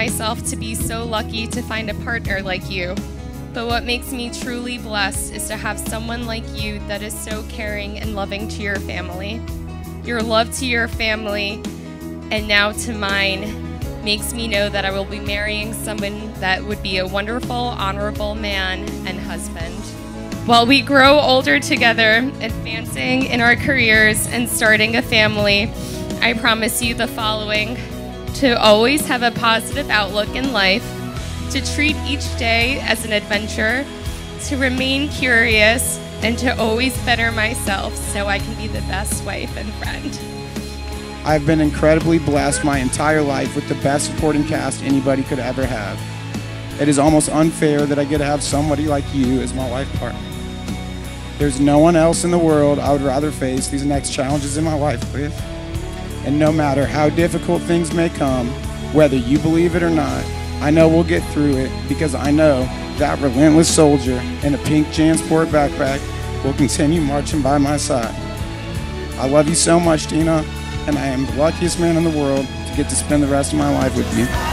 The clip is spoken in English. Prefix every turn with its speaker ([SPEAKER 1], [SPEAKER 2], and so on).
[SPEAKER 1] myself to be so lucky to find a partner like you. But what makes me truly blessed is to have someone like you that is so caring and loving to your family. Your love to your family, and now to mine, makes me know that I will be marrying someone that would be a wonderful, honorable man and husband. While we grow older together, advancing in our careers and starting a family, I promise you the following: to always have a positive outlook in life, to treat each day as an adventure, to remain curious, and to always better myself so I can be the best wife and friend.
[SPEAKER 2] I've been incredibly blessed my entire life with the best supporting cast anybody could ever have. It is almost unfair that I get to have somebody like you as my life partner. There's no one else in the world I would rather face these next challenges in my life with. And no matter how difficult things may come, whether you believe it or not, I know we'll get through it, because I know that relentless soldier in a pink JanSport backpack will continue marching by my side. I love you so much, Tina, and I am the luckiest man in the world to get to spend the rest of my life with you.